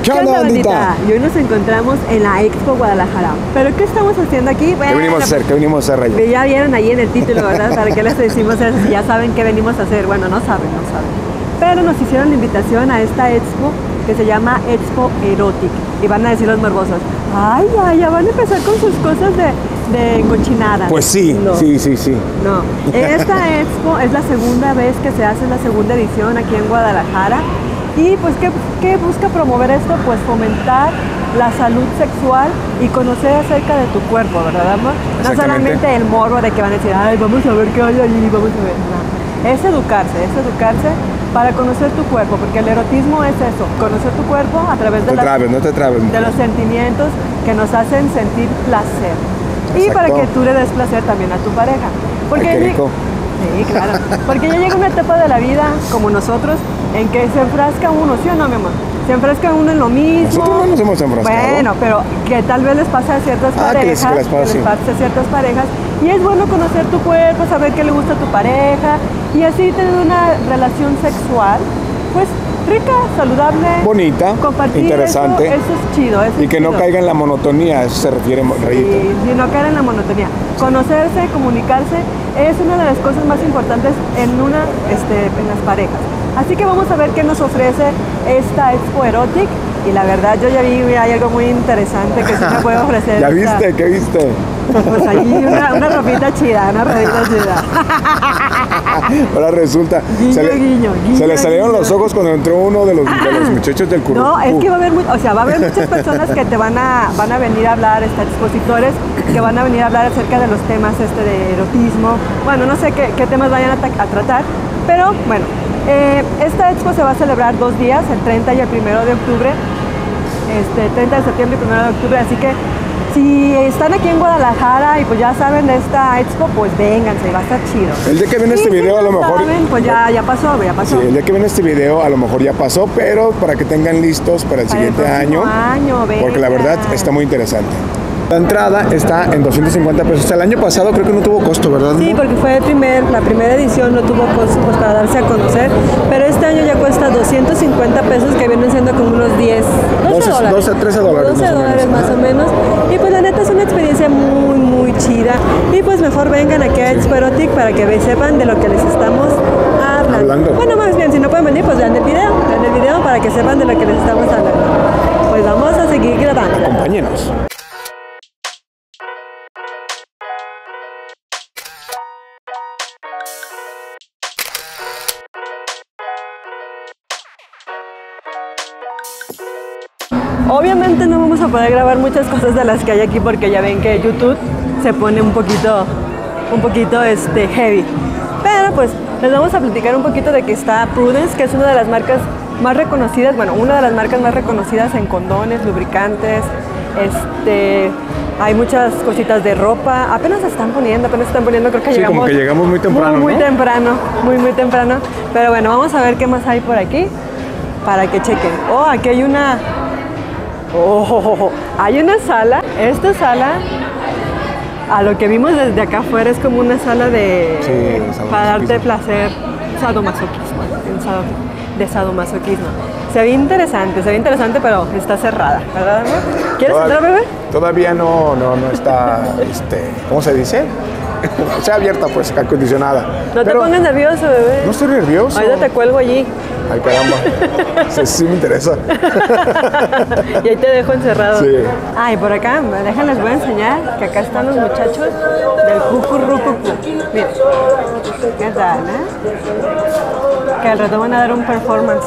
¿Qué onda, bandita? Y hoy nos encontramos en la Expo Guadalajara. ¿Pero qué estamos haciendo aquí? Bueno, ¿Qué venimos a hacer? ¿Qué venimos a hacer, Rayo? Ya vieron ahí en el título, ¿verdad? ¿Para qué les decimos eso? Si ya saben qué venimos a hacer. Bueno, no saben. Pero nos hicieron la invitación a esta Expo que se llama Expo Erotic. Y van a decir los morbosos, ay, ya van a empezar con sus cosas de cochinada. Pues sí, no. sí. No, esta Expo es la segunda vez que se hace, la segunda edición aquí en Guadalajara. Y pues, ¿qué busca promover esto? Pues fomentar la salud sexual y conocer acerca de tu cuerpo, ¿verdad, amor? No solamente el morbo de que van a decir, ay, vamos a ver qué hay allí, vamos a ver. No. Es educarse para conocer tu cuerpo, porque el erotismo es eso, conocer tu cuerpo a través de, no te trabes, de los sentimientos que nos hacen sentir placer. Exacto. Y para que tú le des placer también a tu pareja. Porque ay, qué rico. Sí, claro. Porque ya llega una etapa de la vida, como nosotros, en que se enfrasca uno, ¿sí o no, mi amor? Se enfrasca uno en lo mismo. Nosotros no nos hemos enfrascado. Bueno, pero que tal vez les pasa a ciertas parejas. Que les pasa a ciertas parejas. Y es bueno conocer tu cuerpo, saber qué le gusta a tu pareja y así tener una relación sexual, pues rica, saludable, bonita, compartir interesante. Eso es chido. Y que no caiga en la monotonía, eso se refiere, Rayito. Sí, no caer en la monotonía. Conocerse, comunicarse es una de las cosas más importantes en las parejas. Así que vamos a ver qué nos ofrece esta Expo Erotic. Y la verdad, yo ya vi, hay algo muy interesante que sí me puede ofrecer. ¿Ya viste? ¿Qué viste? Pues allí una ropita chida, Ahora resulta, guiño, se le salieron los ojos cuando entró uno de los muchachos del curso. No, es que va a haber muchas personas que te van a venir a hablar, expositores que van a venir a hablar acerca de los temas de erotismo. Bueno, no sé qué temas vayan a tratar, pero bueno, esta expo se va a celebrar 2 días, el 30 y el 1 de octubre, 30 de septiembre y 1 de octubre, así que si están aquí en Guadalajara y pues ya saben de esta expo, pues vénganse, va a estar chido. El día que viene este video a lo mejor... saben, pues ya pasó. Sí, el día que viene este video a lo mejor ya pasó, pero para que tengan listos para el siguiente año, porque la verdad está muy interesante. La entrada está en 250 pesos. El año pasado creo que no tuvo costo, ¿verdad? Sí, porque fue la primera edición, no tuvo costo pues, para darse a conocer, pero este año ya cuesta 250 pesos, que vienen siendo como unos 12 dólares. 13 dólares. 12 dólares más o menos. Y pues la neta es una experiencia muy chida. Y pues mejor vengan aquí a Expo Erotic para que sepan de lo que les estamos hablando. Bueno, más bien, si no pueden venir, pues vean el video para que sepan de lo que les estamos hablando. Pues vamos a seguir grabando. Acompáñenos. Obviamente no vamos a poder grabar muchas cosas de las que hay aquí porque ya ven que YouTube se pone un poquito heavy. Pero pues les vamos a platicar un poquito de que está Prudence, que es una de las marcas más reconocidas, en condones, lubricantes, hay muchas cositas de ropa, apenas se están poniendo, creo que llegamos. Como que llegamos muy temprano, muy temprano. Pero bueno, vamos a ver qué más hay por aquí para que chequen. Aquí hay hay una sala. Esta sala, a lo que vimos desde acá afuera, es como una sala para darte placer, sadomasoquismo. Se ve interesante, pero está cerrada, ¿verdad, amor? ¿Quieres entrar, bebé? Todavía no está, ¿cómo se dice? Sea abierta, pues, acondicionada. No te pongas nervioso, bebé. No estoy nervioso. Ahorita te cuelgo allí. Ay, caramba. Sí me interesa. Y ahí te dejo encerrado. Sí. Ay, por acá, les voy a enseñar que acá están los muchachos del Cucurrucucu. Miren, ¿qué tal, Que al rato van a dar un performance.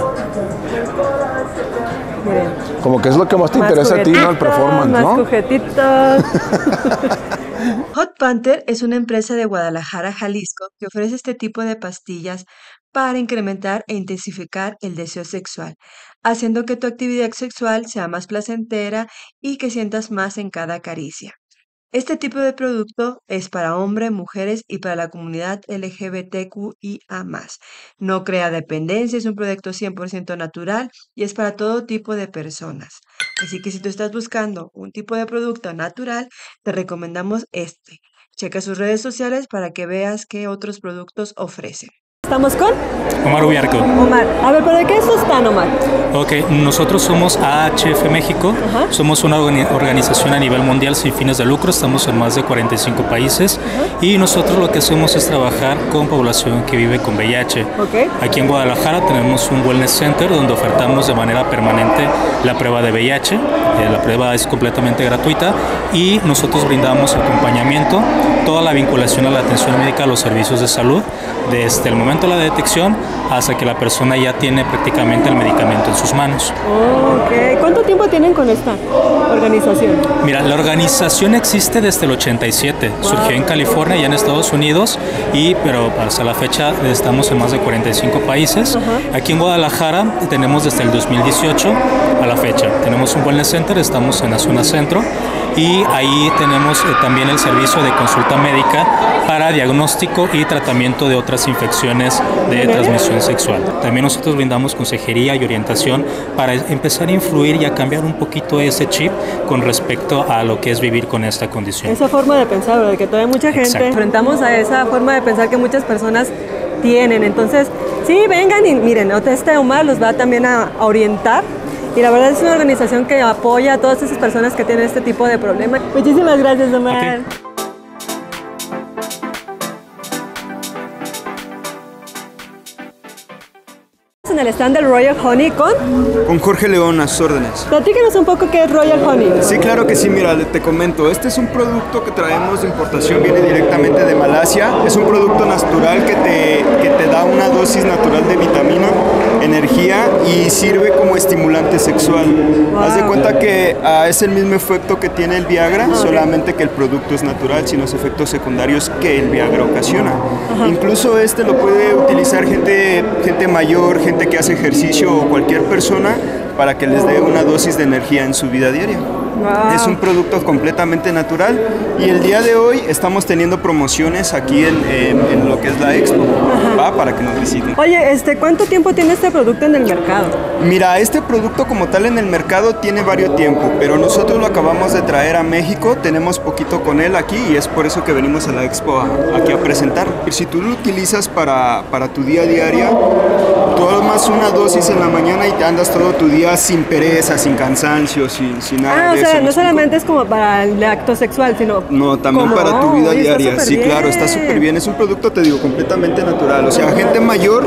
Miren. Como que es lo que más te interesa a ti, ¿no? El performance, ¿no? Más cujetitos. Hot Panther es una empresa de Guadalajara, Jalisco, que ofrece este tipo de pastillas para incrementar e intensificar el deseo sexual, haciendo que tu actividad sexual sea más placentera y que sientas más en cada caricia. Este tipo de producto es para hombres, mujeres y para la comunidad LGBTQIA+. No crea dependencia, es un producto 100% natural y es para todo tipo de personas. Así que si tú estás buscando un tipo de producto natural, te recomendamos este. Checa sus redes sociales para que veas qué otros productos ofrecen. Estamos con Omar Ubiarco. Omar, a ver, ¿pero de qué están, Omar? Ok, nosotros somos AHF México, somos una organización a nivel mundial sin fines de lucro, estamos en más de 45 países y nosotros lo que hacemos es trabajar con población que vive con VIH. Aquí en Guadalajara tenemos un Wellness Center donde ofertamos de manera permanente la prueba de VIH, la prueba es completamente gratuita y nosotros brindamos acompañamiento, toda la vinculación a la atención médica, a los servicios de salud, desde el momento de la detección hasta que la persona ya tiene prácticamente el medicamento en sus manos. ¿Cuánto tiempo tienen con esta organización? Mira, la organización existe desde el 87, surgió en California y en Estados Unidos, pero hasta la fecha estamos en más de 45 países. Aquí en Guadalajara tenemos desde el 2018 a la fecha. Tenemos un wellness center, estamos en la zona centro y ahí tenemos también el servicio de consulta médica para diagnóstico y tratamiento de otras infecciones de transmisión sexual. También nosotros brindamos consejería y orientación para empezar a influir y a cambiar un poquito ese chip con respecto a lo que es vivir con esta condición. Esa forma de pensar, ¿verdad? Que todavía mucha gente enfrentamos a esa forma de pensar que muchas personas tienen. Entonces, sí, vengan y miren, este Omar los va también a orientar. Y la verdad es una organización que apoya a todas esas personas que tienen este tipo de problemas. Muchísimas gracias, Omar. En el stand del Royal Honey con Jorge León, a sus órdenes. Platícanos un poco qué es Royal Honey. Sí, claro que sí, mira, te comento. Este es un producto que traemos de importación, viene directamente de Malasia. Es un producto natural que te da una dosis natural de vitamina, energía y sirve como estimulante sexual. Haz de cuenta que es el mismo efecto que tiene el Viagra, solamente que el producto es natural, sin los efectos secundarios que el Viagra ocasiona. Incluso lo puede utilizar gente mayor, gente que hace ejercicio o cualquier persona para que les dé una dosis de energía en su vida diaria. Es un producto completamente natural y el día de hoy estamos teniendo promociones aquí en lo que es la Expo, para que nos visiten. Oye, ¿cuánto tiempo tiene este producto en el mercado? Mira, este producto como tal en el mercado tiene varios tiempo, pero nosotros lo acabamos de traer a México, tenemos poquito con él aquí y es por eso que venimos a la Expo aquí a presentar. Si tú lo utilizas para tu día a día, tú tomas una dosis en la mañana y te andas todo tu día sin pereza, sin cansancio, sin nada de eso. No solamente es como para el acto sexual, sino... No, también para tu vida diaria. Sí, claro, está súper bien. Es un producto, te digo, completamente natural. O sea, gente mayor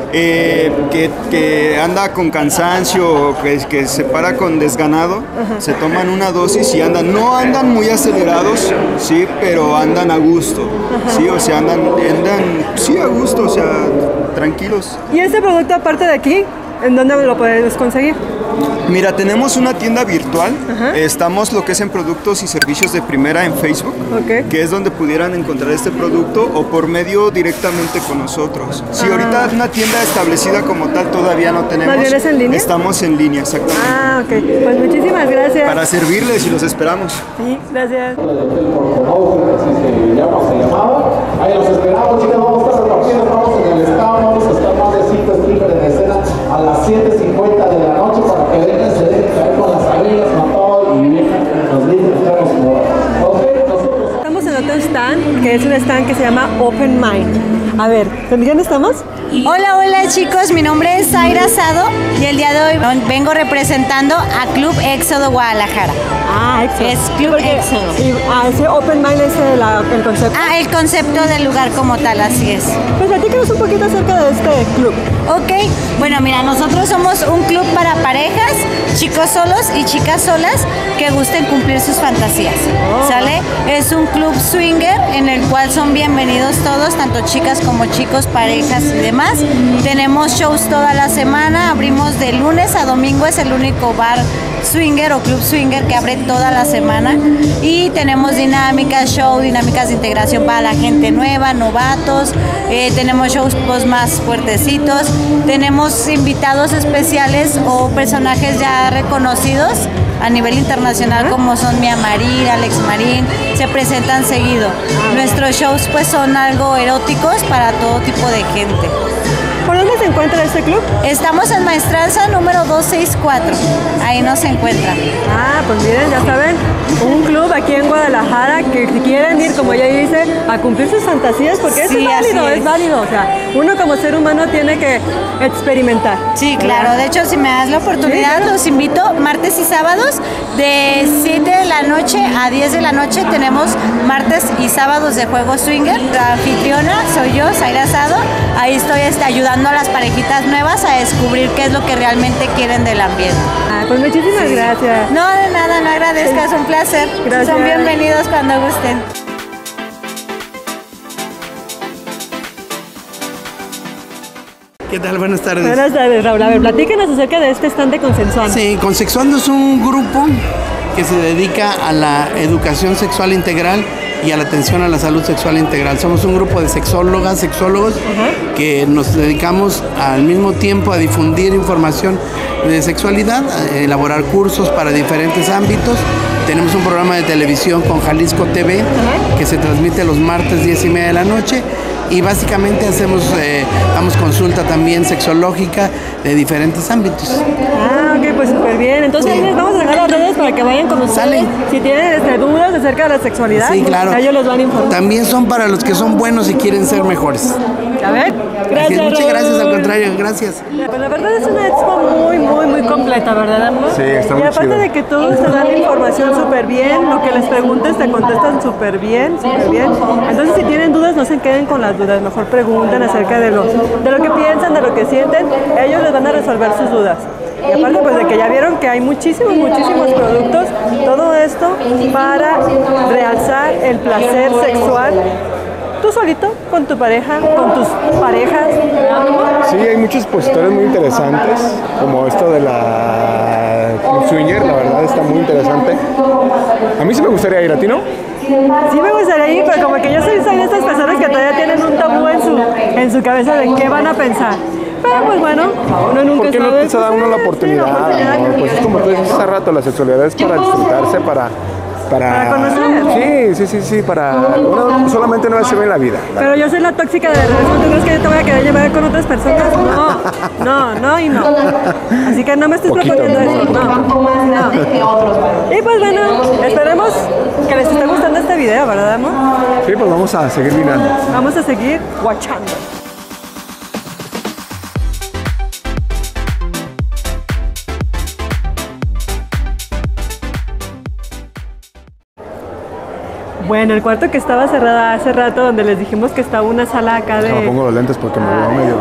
que anda con cansancio o que se para con desganado, se toman una dosis y no andan muy acelerados, sí, pero andan a gusto. Sí, o sea, andan sí, a gusto, o sea, tranquilos. ¿Y este producto aparte de aquí, en dónde lo puedes conseguir? Mira, tenemos una tienda virtual, estamos lo que es en productos y servicios de primera en Facebook, que es donde pudieran encontrar este producto o por medio directamente con nosotros. Si ahorita una tienda establecida como tal todavía no tenemos. ¿Más bien es en línea? Estamos en línea, exactamente. Pues muchísimas gracias. Para servirles y los esperamos. Sí, gracias. Ahí los esperamos, chicas, vamos a estar repartiendo, estamos en el están más de 5 strippers en escena a las 7:50 de la noche para que vengan, se dejen caer con las amigas, con todo y vengan los libros que estamos por. Estamos en otro stand, que es un stand que se llama Open Mind. A ver, ¿con quién estamos? Hola chicos, mi nombre es Zaira Asado y el día de hoy vengo representando a Club Éxodo Guadalajara. Éxodo. Es Club Éxodo. Ese Open Mind es el concepto. El concepto del lugar como tal, así es. Pues platícanos un poquito acerca de este club. Ok, bueno mira, nosotros somos un club para parejas, chicos solos y chicas solas que gusten cumplir sus fantasías, ¿sale? Es un club swinger en el cual son bienvenidos todos, tanto chicas como chicos, parejas y demás. Tenemos shows toda la semana, abrimos de lunes a domingo, es el único bar swinger o club swinger que abre toda la semana y tenemos dinámicas de integración para la gente nueva, novatos, tenemos shows más fuertecitos, tenemos invitados especiales o personajes ya reconocidos a nivel internacional como son Mia Marín, Alex Marín, se presentan seguido. Nuestros shows pues son algo eróticos para todo tipo de gente. ¿Por dónde se encuentra este club? Estamos en Maestranza número 264. Ahí nos encuentran. Ah, pues miren, ya saben, un club aquí en Guadalajara que si quieren ir, como ella dice, a cumplir sus fantasías, porque Sí, es válido. O sea, uno como ser humano tiene que experimentar. Sí, claro. De hecho, si me das la oportunidad, los invito martes y sábados de 7 de la noche a 10 de la noche. Tenemos martes y sábados de juego swinger. La anfitriona soy yo, Zaira Asado. Ahí estoy ayudando a las parejitas nuevas a descubrir qué es lo que realmente quieren del ambiente. Ah, pues muchísimas gracias. No, de nada, no agradezcas, un placer. Gracias. Son bienvenidos cuando gusten. ¿Qué tal? Buenas tardes. Buenas tardes, Raúl. A ver, platícanos acerca de este stand de Consensuando. Sí, Consexuando es un grupo que se dedica a la educación sexual integral y a la atención a la salud sexual integral. Somos un grupo de sexólogas, sexólogos, que nos dedicamos al mismo tiempo a difundir información de sexualidad, a elaborar cursos para diferentes ámbitos. Tenemos un programa de televisión con Jalisco TV que se transmite los martes 10:30 de la noche. Y básicamente damos consulta también sexológica de diferentes ámbitos. Ah, ok, pues súper bien. Entonces Sí. les vamos a dejar las redes para que vayan con ustedes. Sale. Si tienen dudas acerca de la sexualidad, Sí, claro. ellos los van a informar. También son para los que son buenos y quieren ser mejores. A ver, gracias. Muchas Raúl. gracias, al contrario, gracias. Pues la verdad es una expo muy completa, ¿verdad, amor? Sí, está muy Y aparte chido. de que todos te dan la información súper bien, lo que les preguntes te contestan súper bien. Entonces, si tienen dudas, no se queden con las dudas, mejor pregunten acerca de lo que piensan, de lo que sienten, ellos les van a resolver sus dudas. Y aparte, pues de que ya vieron que hay muchísimos productos, todo esto para realzar el placer sexual. Tú solito, con tu pareja, con tus parejas. Sí, hay muchos expositores muy interesantes, como esto de la Club Swinger, la verdad está muy interesante. A mí sí me gustaría ir, ¿a ti no? Sí me gustaría ir, pero como que yo soy de estas personas que todavía tienen un tabú en su cabeza de qué van a pensar. Pero pues bueno, uno nunca ¿Por qué no sabe. se da uno la oportunidad? ¿No? Pues es como tú dices hace rato, la sexualidad es para disfrutarse, para conocer. Sí, uno solamente una vez se ve en la vida. Pero yo soy la tóxica de la relación. ¿Tú crees que yo te voy a querer llevar con otras personas? No y no. Así que no me estés proponiendo eso. No. Y pues bueno, esperemos que les esté gustando este video, ¿verdad, amor? Sí, pues vamos a seguir mirando. Vamos a seguir watchando. Bueno, el cuarto que estaba cerrado hace rato, donde les dijimos que estaba una sala acá de... Me pongo los lentes porque me veo medio...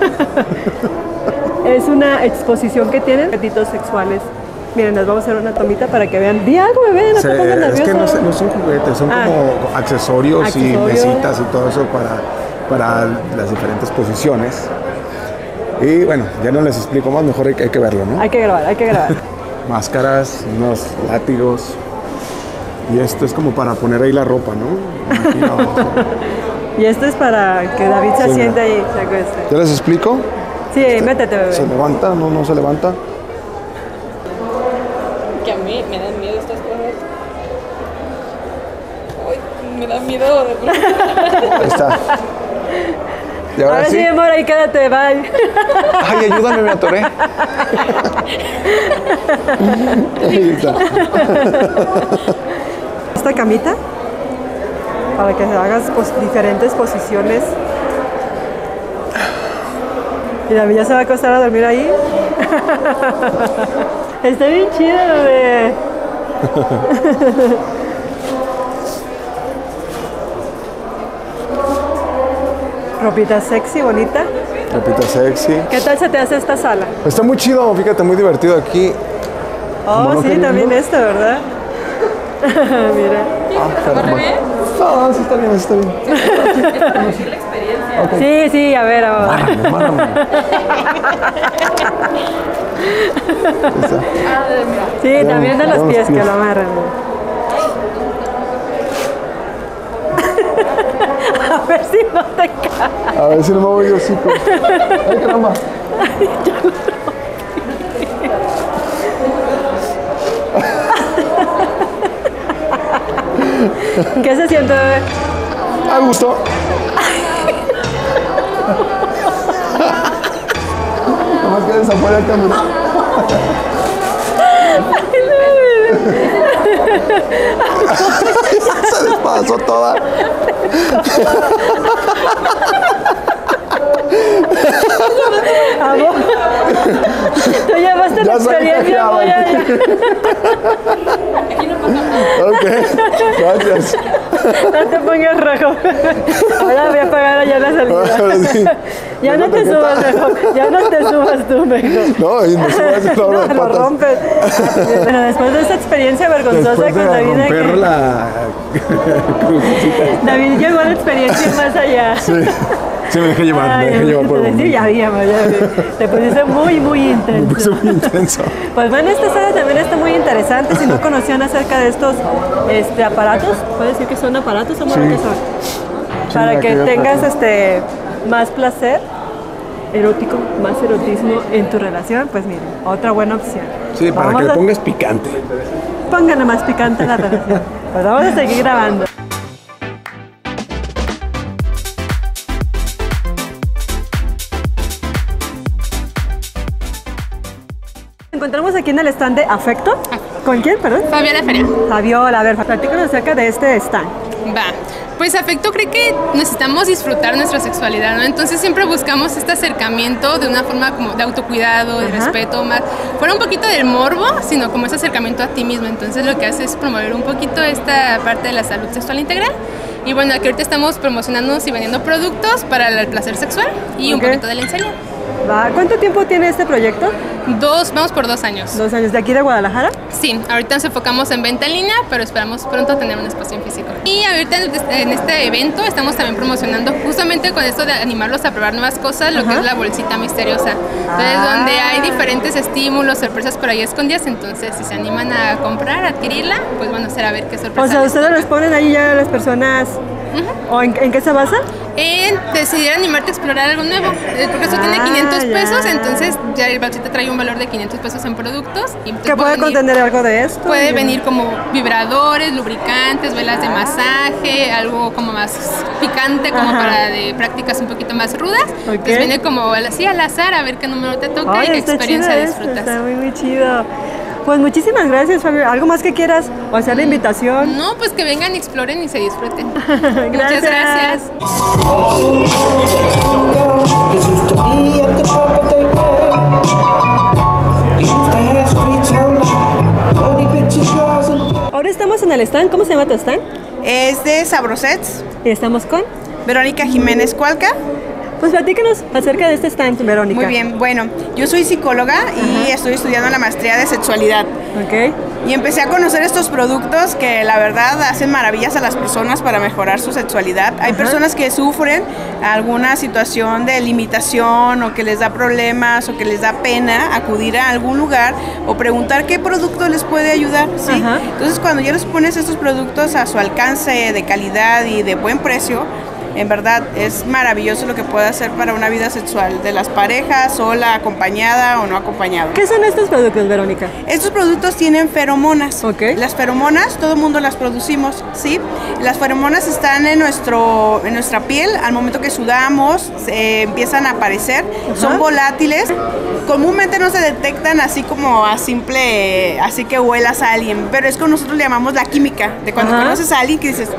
Es una exposición que tienen objetos sexuales. Miren, les vamos a hacer una tomita para que vean. Di algo, bebé, no te pongas nervioso. Es que no son juguetes, son como accesorios y mesitas y todo eso para las diferentes posiciones. Y bueno, ya no les explico más, mejor hay que verlo, ¿no? Hay que grabar. Máscaras, unos látigos. Y esto es como para poner ahí la ropa, ¿no? Imagino. Y esto es para que David se siente ahí, se acueste. ¿Ya les explico? Sí, métete, bebé. ¿Se levanta? No se levanta. Que a mí me dan miedo estas cosas. Uy, me da miedo de verdad. Ahí está. Y ahora sí, amor, ahí quédate, bye. Ay, ayúdame, me atoré. Ahí está. Esta camita, para que hagas diferentes posiciones. Y David ya se va a acostar a dormir ahí. Está bien chido, bebé. Ropita sexy, bonita. Ropita sexy. ¿Qué tal se te hace esta sala? Está muy chido, fíjate, muy divertido aquí. Oh, sí, también esto, ¿verdad? Mira. Caramba. No, sí está bien, está bien. Okay. Sí, a ver, ahora. Márrame. Sí, también de los pies que lo amarran. A ver si no te caes. A ver si no me voy yo sí, pues. Ay, caramba. ¿Qué se siente, bebé? A gusto. nomás quedas afuera caminando. Se despazó toda. Amor, tú llevaste la experiencia, voy a... Ok, gracias. No te pongas rojo. Ahora voy a pagar allá la salida. Sí. Ya no te subas, mejor. Ya no te subas tú, mejor. No, y me subas de no, lo rompes. Pero después de esta experiencia vergonzosa después con de David, romper la crucecita. David llegó a la experiencia más allá. Sí. Sí, me dejé llevar, por el momento. Ya vi. Te pusiste muy intenso. Me puse muy intenso. Pues bueno, esta sala también está muy interesante. Si no conocían acerca de estos aparatos, ¿puedes decir que son aparatos o qué son? Para que tengas más placer erótico, más erotismo en tu relación, pues miren, otra buena opción. Sí, para que le pongas picante. Pónganle más picante a la relación. Pues vamos a seguir grabando. Encontramos aquí en el stand de Afecto. ¿Con quién, perdón? Fabiola Feria. Fabiola, a ver, platícanos acerca de este stand. Va. Pues Afecto cree que necesitamos disfrutar nuestra sexualidad, ¿no? Entonces siempre buscamos este acercamiento de una forma como de autocuidado, de respeto, más fuera un poquito del morbo, sino como ese acercamiento a ti mismo. Entonces lo que hace es promover un poquito esta parte de la salud sexual integral. Y bueno, aquí ahorita estamos promocionándonos y vendiendo productos para el placer sexual y un poquito de lencería. ¿Cuánto tiempo tiene este proyecto? Vamos por 2 años. 2 años, ¿de aquí de Guadalajara? Sí, ahorita nos enfocamos en venta en línea, pero esperamos pronto tener un espacio en físico. Y ahorita en este evento estamos también promocionando justamente con esto de animarlos a probar nuevas cosas, lo que es la bolsita misteriosa. Entonces, donde hay diferentes estímulos, sorpresas por ahí escondidas, entonces si se animan a comprar, a adquirirla, pues van a hacer a ver qué sorpresa. O sea, ustedes les ponen ahí ya a las personas, ¿o en qué se basa? En decidir animarte a explorar algo nuevo, porque esto tiene 500 pesos, entonces ya el bolsita trae un valor de 500 pesos en productos. Y ¿qué puede contener algo de esto? Puede venir como vibradores, lubricantes, velas de masaje, algo como más picante, como para de prácticas un poquito más rudas. Entonces viene como así al azar a ver qué número te toca y qué experiencia disfrutas. Está muy chido. Pues muchísimas gracias, Fabio. ¿Algo más que quieras o hacer la invitación? No, pues que vengan, exploren y se disfruten. Gracias. Muchas gracias. Ahora estamos en el stand. ¿Cómo se llama tu stand? Es de Sabrosets. Y estamos con Verónica Jiménez Cualca. Pues platícanos acerca de este stand, Verónica. Muy bien, bueno, yo soy psicóloga y estoy estudiando la maestría de sexualidad. Ok. Y empecé a conocer estos productos que la verdad hacen maravillas a las personas para mejorar su sexualidad. Hay personas que sufren alguna situación de limitación o que les da problemas o que les da pena acudir a algún lugar o preguntar qué producto les puede ayudar, ¿sí? Entonces cuando ya les pones estos productos a su alcance de calidad y de buen precio, en verdad es maravilloso lo que puede hacer para una vida sexual de las parejas, sola, acompañada o no acompañada. ¿Qué son estos productos, Verónica? Estos productos tienen feromonas. Las feromonas, todo el mundo las producimos, ¿sí? Las feromonas están en nuestra piel, al momento que sudamos, empiezan a aparecer, son volátiles. Comúnmente no se detectan así como a simple, así que huelas a alguien, pero es que nosotros le llamamos la química, de cuando conoces a alguien que dices,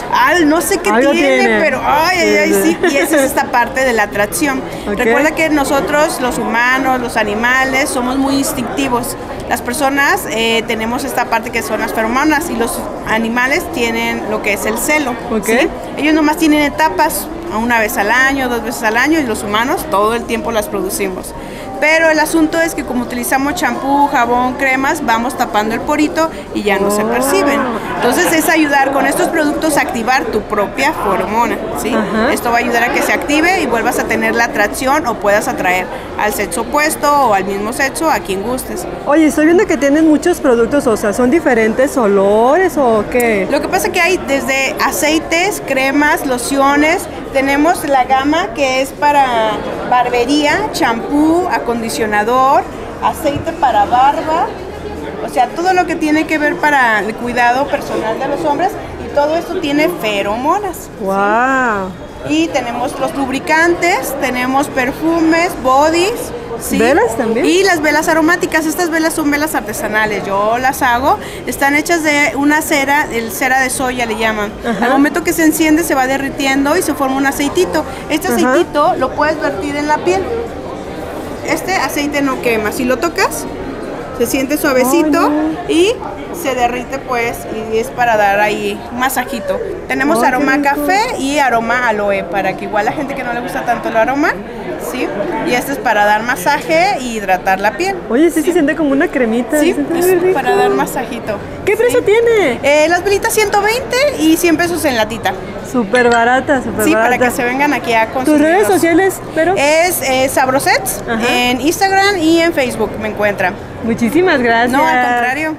no sé qué tiene, pero sí, y esa es esta parte de la atracción. Recuerda que nosotros, los humanos, los animales, somos muy instintivos. Las personas tenemos esta parte que son las feromonas y los animales tienen lo que es el celo. ¿Sí? Ellos nomás tienen etapas, una vez al año, 2 veces al año, y los humanos todo el tiempo las producimos. Pero el asunto es que como utilizamos champú, jabón, cremas, vamos tapando el porito y ya no se perciben. Entonces es ayudar con estos productos a activar tu propia feromona, ¿sí? Esto va a ayudar a que se active y vuelvas a tener la atracción o puedas atraer al sexo opuesto o al mismo sexo, a quien gustes. Oye, estoy viendo que tienen muchos productos, o sea, ¿son diferentes olores o qué? Lo que pasa es que hay desde aceites, cremas, lociones. Tenemos la gama que es para barbería, champú, acondicionador, aceite para barba, o sea, todo lo que tiene que ver para el cuidado personal de los hombres, y todo esto tiene feromonas. ¡Wow! ¿Sí? Y tenemos los lubricantes, tenemos perfumes, bodies, ¿sí? ¿Velas también? Y las velas aromáticas, estas velas son velas artesanales, yo las hago, están hechas de una cera, el cera de soya le llaman. Al momento que se enciende se va derritiendo y se forma un aceitito. Este aceitito lo puedes vertir en la piel. Este aceite no quema, si lo tocas se siente suavecito y se derrite pues, y es para dar ahí un masajito. Tenemos aroma café y aroma aloe, para que igual la gente que no le gusta tanto el aroma, ¿sí? Y este es para dar masaje y hidratar la piel. Oye, sí, se siente como una cremita. Sí, es para dar masajito. ¿Qué precio tiene? Las velitas 120 y 100 pesos en latita. Súper barata, súper barata. Sí, para que se vengan aquí a consumir. ¿Tus redes sociales, pero? Es Sabrosets, en Instagram y en Facebook me encuentran. Muchísimas gracias. No, al contrario.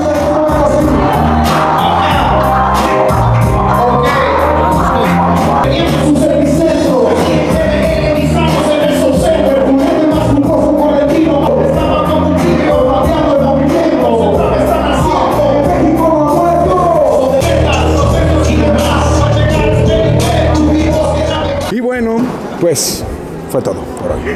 Y bueno, pues fue todo por hoy.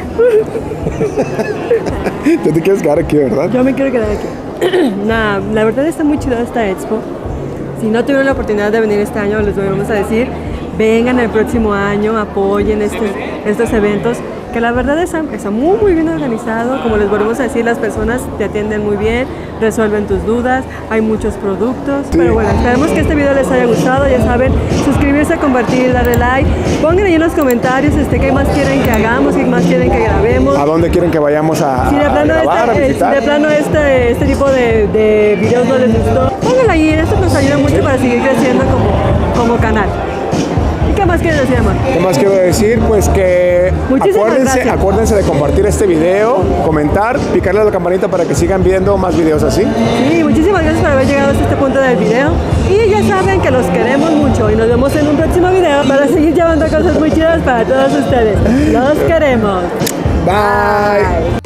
¿Tú te quieres quedar aquí, verdad? Yo me quiero quedar aquí. Nada, la verdad está muy chida esta expo. Si no tuvieron la oportunidad de venir este año, les vamos a decir, vengan el próximo año, apoyen estos eventos, que la verdad está muy bien organizado. Como les volvemos a decir, las personas te atienden muy bien, resuelven tus dudas, hay muchos productos. Sí. Pero bueno, esperemos que este video les haya gustado. Ya saben, suscribirse, compartir, darle like. Pongan ahí en los comentarios qué más quieren que hagamos, qué más quieren que grabemos. ¿A dónde quieren que vayamos a grabar, a visitar? Si de plano este tipo de videos no les gustó, pónganlo ahí. Esto nos ayuda mucho para seguir creciendo como canal. ¿Qué más quieres decir, amor? ¿Qué más quiero decir? Pues que acuérdense de compartir este video, comentar, picarle a la campanita para que sigan viendo más videos así. Sí, muchísimas gracias por haber llegado hasta este punto del video. Y ya saben que los queremos mucho y nos vemos en un próximo video para seguir llevando cosas muy chidas para todos ustedes. Los queremos. Bye.